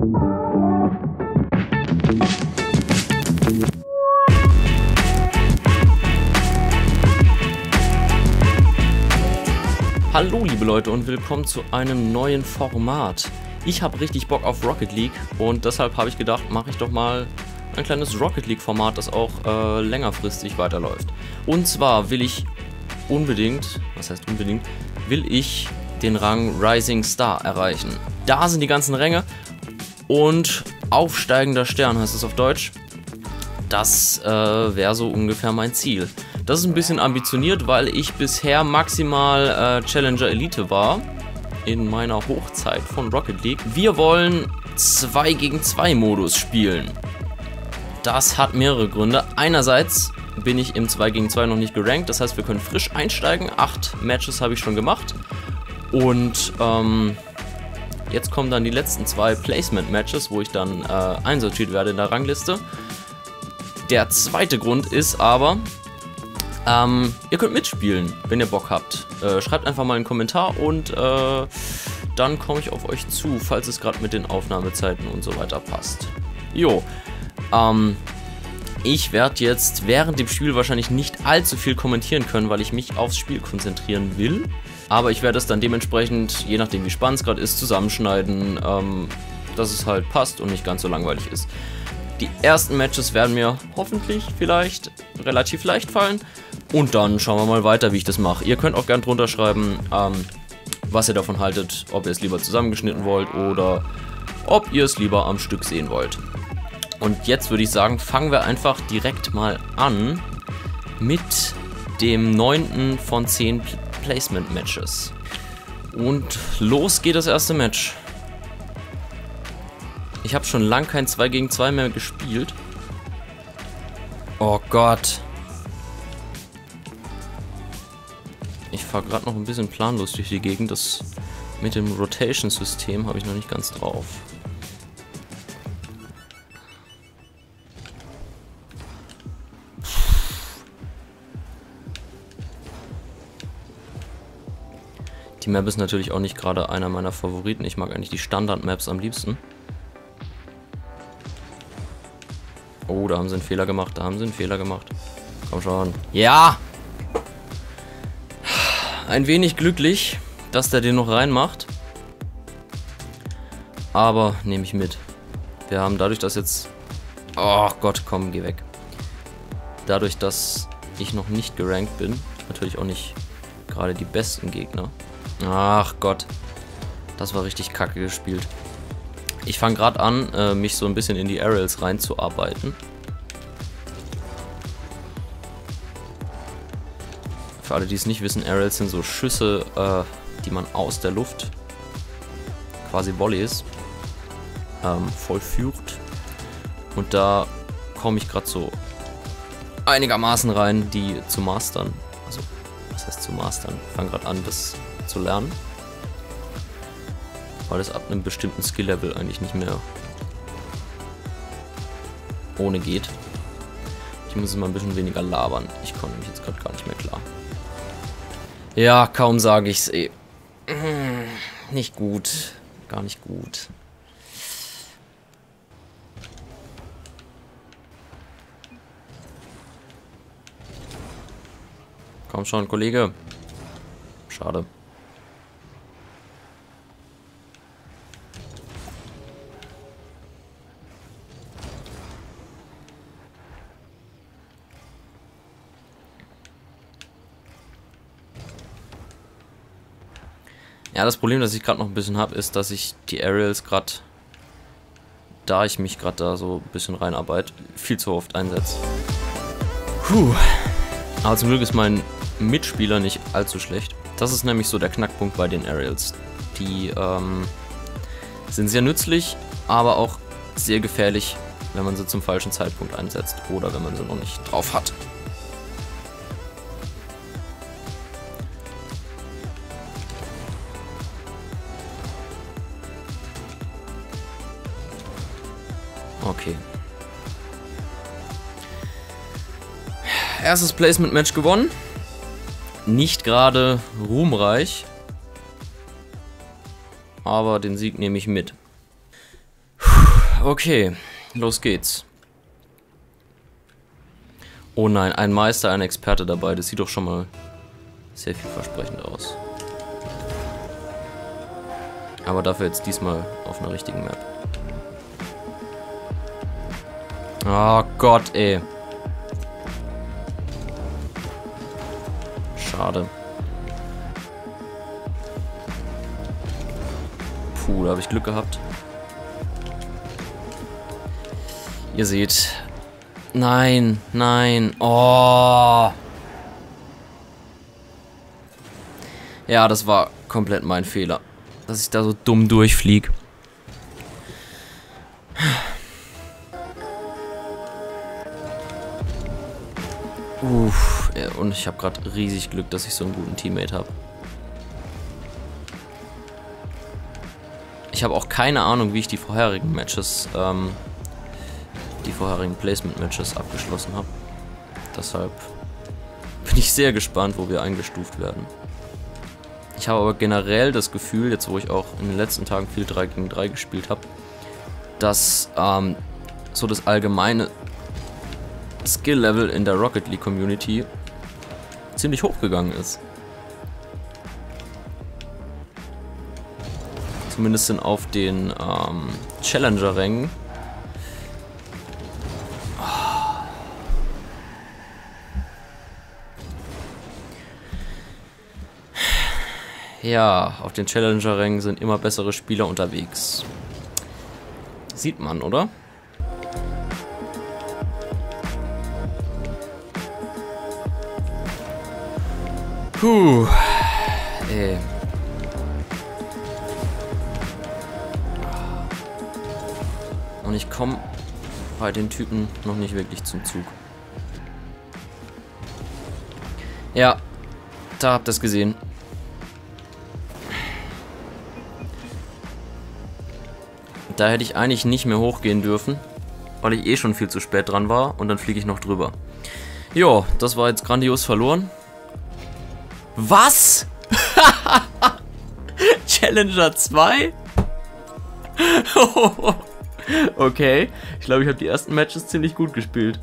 Hallo liebe Leute und willkommen zu einem neuen Format. Ich habe richtig Bock auf Rocket League und deshalb habe ich gedacht, mache ich doch mal ein kleines Rocket League Format, das auch längerfristig weiterläuft. Und zwar will ich unbedingt, will ich den Rang Rising Star erreichen. Da sind die ganzen Ränge und aufsteigender Stern heißt es auf Deutsch. Das wäre so ungefähr mein Ziel. Das ist ein bisschen ambitioniert, weil ich bisher maximal Challenger Elite war in meiner Hochzeit von Rocket League. Wir wollen 2 gegen 2 Modus spielen. Das hat mehrere Gründe. Einerseits bin ich im 2 gegen 2 noch nicht gerankt, das heißt wir können frisch einsteigen. 8 Matches habe ich schon gemacht. Und jetzt kommen dann die letzten 2 Placement Matches, wo ich dann einsortiert werde in der Rangliste. Der zweite Grund ist aber, ihr könnt mitspielen, wenn ihr Bock habt. Schreibt einfach mal einen Kommentar und dann komme ich auf euch zu, falls es gerade mit den Aufnahmezeiten und so weiter passt. Jo, ich werde jetzt während dem Spiel wahrscheinlich nicht allzu viel kommentieren können, weil ich mich aufs Spiel konzentrieren will. Aber ich werde es dann dementsprechend, je nachdem wie spannend es gerade ist, zusammenschneiden, dass es halt passt und nicht ganz so langweilig ist. Die ersten Matches werden mir hoffentlich vielleicht relativ leicht fallen. Und dann schauen wir mal weiter, wie ich das mache. Ihr könnt auch gerne drunter schreiben, was ihr davon haltet. Ob ihr es lieber zusammengeschnitten wollt oder ob ihr es lieber am Stück sehen wollt. Und jetzt würde ich sagen, fangen wir einfach direkt mal an mit dem 9. von 10 Placement Matches. Und los geht das erste Match. Ich habe schon lange kein 2 gegen 2 mehr gespielt. Oh Gott. Ich fahre gerade noch ein bisschen planlos durch die Gegend. Das mit dem Rotation-System habe ich noch nicht ganz drauf. Die Map ist natürlich auch nicht gerade einer meiner Favoriten. Ich mag eigentlich die Standard-Maps am liebsten. Oh, da haben sie einen Fehler gemacht, Komm schon. Ja! Ein wenig glücklich, dass der den noch reinmacht. Aber nehme ich mit. Wir haben dadurch, dass jetzt... Oh Gott, komm, geh weg. Dadurch, dass ich noch nicht gerankt bin, natürlich auch nicht gerade die besten Gegner. Ach Gott. Das war richtig kacke gespielt. Ich fange gerade an, mich so ein bisschen in die Aerials reinzuarbeiten. Für alle, die es nicht wissen, Aerials sind so Schüsse, die man aus der Luft, quasi Volleys, vollführt. Und da komme ich gerade so einigermaßen rein, die zu mastern. Also, was heißt zu mastern? Ich fange gerade an, das zu lernen. Weil es ab einem bestimmten Skill-Level eigentlich nicht mehr ohne geht. Ich muss mal ein bisschen weniger labern. Ich komme nämlich jetzt gerade gar nicht mehr klar. Ja, kaum sage ich's eh. Nicht gut. Gar nicht gut. Komm schon, Kollege. Schade. Ja, das Problem, das ich gerade noch ein bisschen habe, ist, dass ich die Aerials gerade, da ich mich gerade da so ein bisschen reinarbeite, viel zu oft einsetze. Puh. Aber zum Glück ist mein Mitspieler nicht allzu schlecht. Das ist nämlich so der Knackpunkt bei den Aerials. Die sind sehr nützlich, aber auch sehr gefährlich, wenn man sie zum falschen Zeitpunkt einsetzt oder wenn man sie noch nicht drauf hat. Okay. Erstes Placement-Match gewonnen. Nicht gerade ruhmreich. Aber den Sieg nehme ich mit. Okay, los geht's. Oh nein, ein Meister, ein Experte dabei. Das sieht doch schon mal sehr vielversprechend aus. Aber dafür jetzt diesmal auf einer richtigen Map. Oh Gott, ey. Schade. Puh, da habe ich Glück gehabt. Ihr seht. Nein, nein. Oh. Ja, das war komplett mein Fehler. Dass ich da so dumm durchfliege. Uff. Und ich habe gerade riesig Glück, dass ich so einen guten Teammate habe. Ich habe auch keine Ahnung, wie ich die vorherigen Matches, die vorherigen Placement-Matches abgeschlossen habe. Deshalb bin ich sehr gespannt, wo wir eingestuft werden. Ich habe aber generell das Gefühl, jetzt wo ich auch in den letzten Tagen viel 3 gegen 3 gespielt habe, dass so das allgemeine Skill-Level in der Rocket League Community ziemlich hochgegangen ist. Zumindest sind auf den Challenger-Rängen ja, auf den Challenger-Rängen sind immer bessere Spieler unterwegs. Sieht man, oder? Puh. Ey. Und ich komme bei den Typen noch nicht wirklich zum Zug. Ja, da habt ihr es gesehen. Da hätte ich eigentlich nicht mehr hochgehen dürfen, weil ich eh schon viel zu spät dran war und dann fliege ich noch drüber. Jo, das war jetzt grandios verloren. Was? Challenger 2? Okay, ich glaube, ich habe die ersten Matches ziemlich gut gespielt.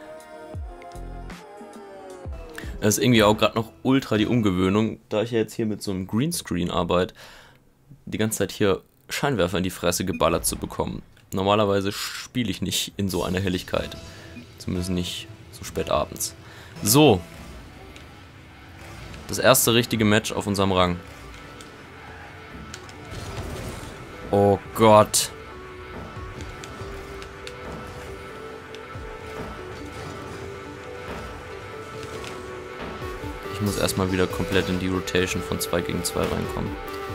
Das ist irgendwie auch gerade noch ultra die Umgewöhnung, da ich ja jetzt hier mit so einem Greenscreen arbeite, die ganze Zeit hier Scheinwerfer in die Fresse geballert zu bekommen. Normalerweise spiele ich nicht in so einer Helligkeit. Zumindest nicht so spät abends. So. Das erste richtige Match auf unserem Rang. Oh Gott. Ich muss erstmal wieder komplett in die Rotation von 2 gegen 2 reinkommen.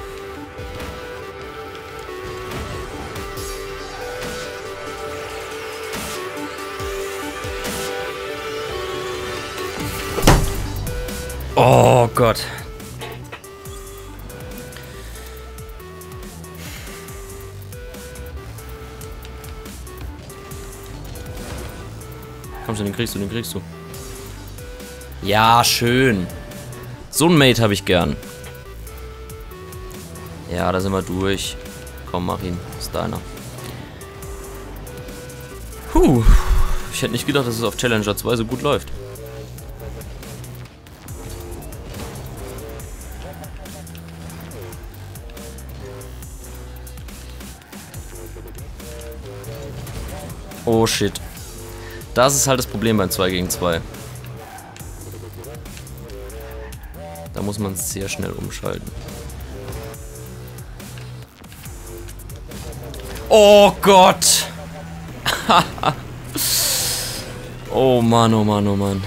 Oh Gott. Komm schon, den kriegst du, den kriegst du. Ja, schön. So ein Mate habe ich gern. Ja, da sind wir durch. Komm, mach ihn. Ist deiner. Puh. Ich hätte nicht gedacht, dass es auf Challenger 2 so gut läuft. Oh shit. Das ist halt das Problem beim 2 gegen 2. Da muss man sehr schnell umschalten. Oh Gott! Oh Mann, oh Mann, oh Mann.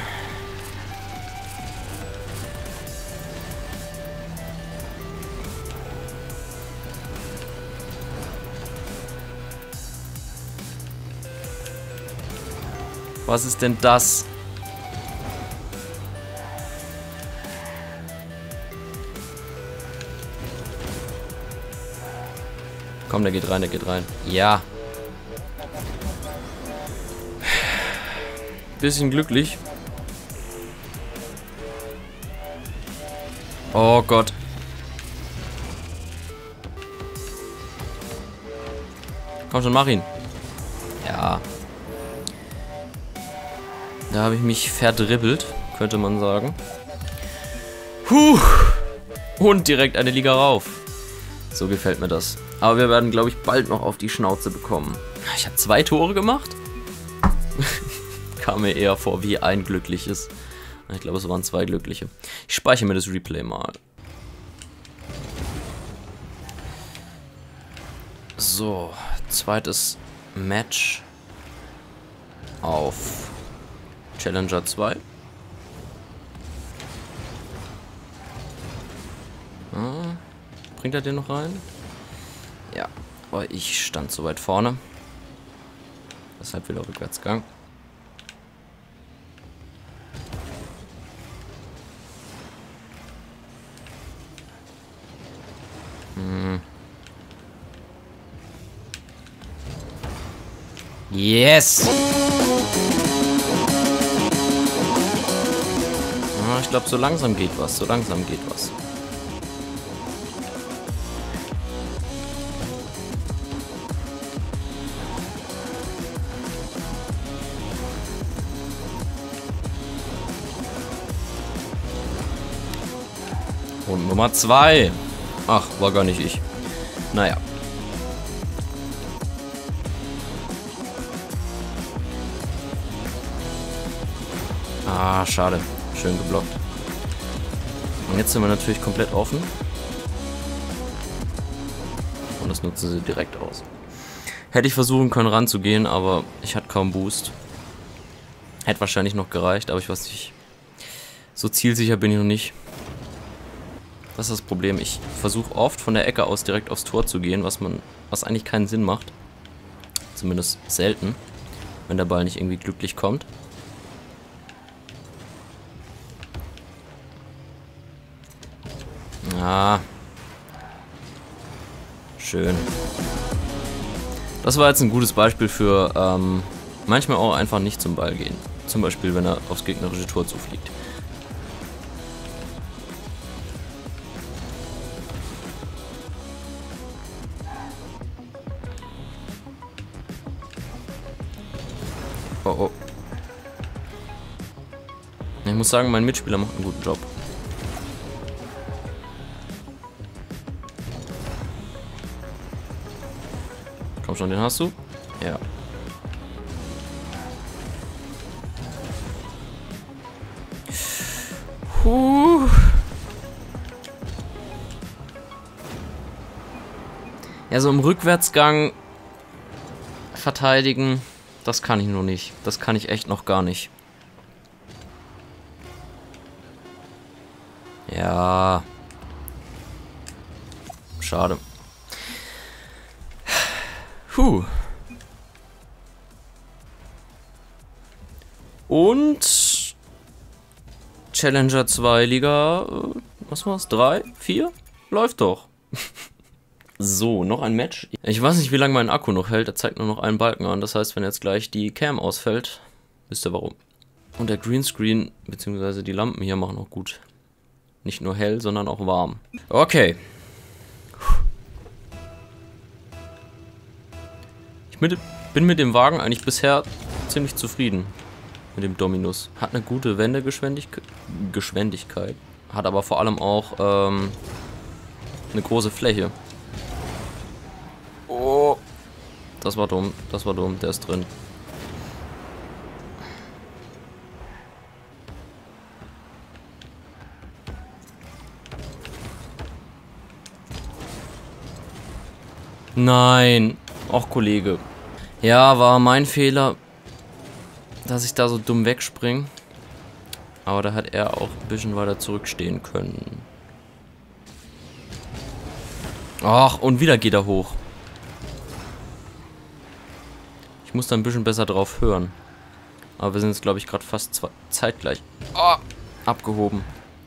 Was ist denn das? Komm, der geht rein, der geht rein. Ja. Bisschen glücklich. Oh Gott. Komm schon, mach ihn. Ja. Da habe ich mich verdribbelt, könnte man sagen. Puh. Und direkt eine Liga rauf. So gefällt mir das. Aber wir werden, glaube ich, bald noch auf die Schnauze bekommen. Ich habe 2 Tore gemacht. Kam mir eher vor wie ein glückliches. Ich glaube, es waren 2 glückliche. Ich speichere mir das Replay mal. So, zweites Match auf Challenger 2. Bringt er den noch rein? Ja, aber ich stand so weit vorne. Deshalb wieder Rückwärtsgang. Yes! Ah, ich glaube, so langsam geht was. So langsam geht was. Und Nummer 2. Ach, war gar nicht ich. Naja. Ah, schade. Schön geblockt. Und jetzt sind wir natürlich komplett offen. Und das nutzen sie direkt aus. Hätte ich versuchen können ranzugehen, aber ich hatte kaum Boost. Hätte wahrscheinlich noch gereicht, aber ich weiß nicht. So zielsicher bin ich noch nicht. Das ist das Problem. Ich versuche oft von der Ecke aus direkt aufs Tor zu gehen, was eigentlich keinen Sinn macht. Zumindest selten, wenn der Ball nicht irgendwie glücklich kommt. Ah. Schön. Das war jetzt ein gutes Beispiel für manchmal auch einfach nicht zum Ball gehen. Zum Beispiel, wenn er aufs gegnerische Tor zufliegt. Oh oh. Ich muss sagen, mein Mitspieler macht einen guten Job. Komm schon, den hast du? Ja. Ja, so im Rückwärtsgang verteidigen, das kann ich noch nicht. Das kann ich echt noch gar nicht. Ja. Schade. Und Challenger 2 Liga, was war's? 3? 4? Läuft doch. So, noch ein Match. Ich weiß nicht, wie lange mein Akku noch hält. Er zeigt nur noch einen Balken an. Das heißt, wenn jetzt gleich die Cam ausfällt, wisst ihr warum. Und der Greenscreen, beziehungsweise die Lampen hier machen auch gut. Nicht nur hell, sondern auch warm. Okay. Ich bin mit dem Wagen eigentlich bisher ziemlich zufrieden. Mit dem Dominus. Hat eine gute Wendegeschwindigkeit. Hat aber vor allem auch eine große Fläche. Oh. Das war dumm. Das war dumm. Der ist drin. Nein. Och, Kollege. Ja, war mein Fehler, dass ich da so dumm wegspringe. Aber da hat er auch ein bisschen weiter zurückstehen können. Ach, und wieder geht er hoch. Ich muss da ein bisschen besser drauf hören. Aber wir sind jetzt, glaube ich, gerade fast zeitgleich. Oh, abgehoben.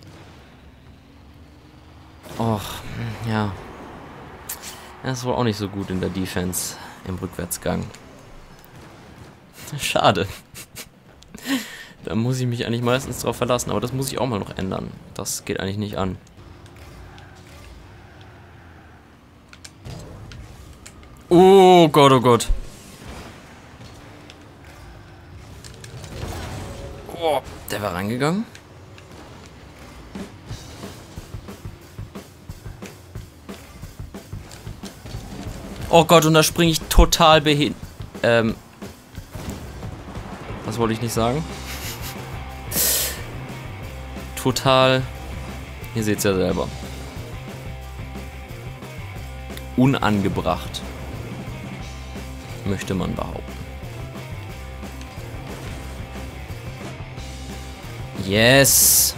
Och, ja. Das ist wohl auch nicht so gut in der Defense im Rückwärtsgang. Schade. Da muss ich mich eigentlich meistens drauf verlassen, aber das muss ich auch mal noch ändern. Das geht eigentlich nicht an. Oh Gott, oh Gott. Der war reingegangen. Oh Gott, und da springe ich total was wollte ich nicht sagen? Total... Ihr seht es ja selber. Unangebracht. Möchte man behaupten. Yes!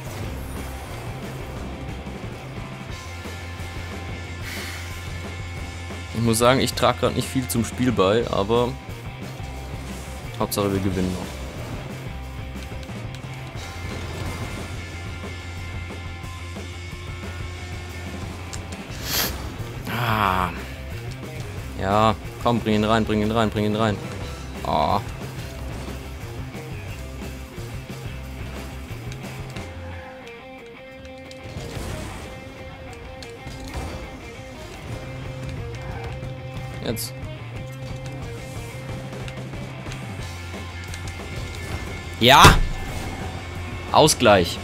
Ich muss sagen, ich trage gerade nicht viel zum Spiel bei, aber Hauptsache wir gewinnen noch. Ah. Ja, komm, bring ihn rein, bring ihn rein, bring ihn rein. Oh. Jetzt. Ja! Ausgleich.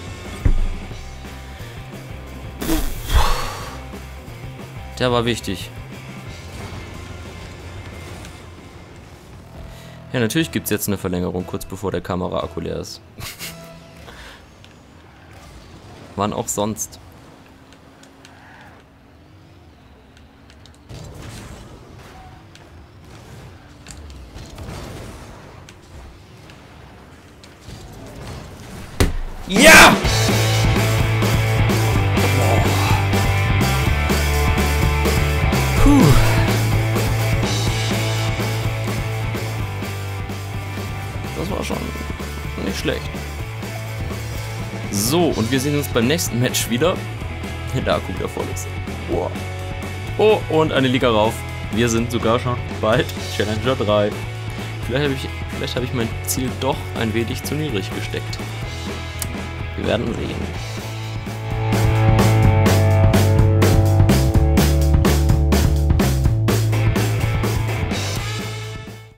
Der war wichtig. Ja, natürlich gibt es jetzt eine Verlängerung, kurz bevor der Kamera-Akku leer ist. Wann auch sonst. Ja! Puh. Das war schon nicht schlecht. So, und wir sehen uns beim nächsten Match wieder, wenn der Akku wieder voll ist. Boah. Oh, und eine Liga rauf. Wir sind sogar schon bald Challenger 3. Vielleicht habe ich mein Ziel doch ein wenig zu niedrig gesteckt. Wir werden sehen.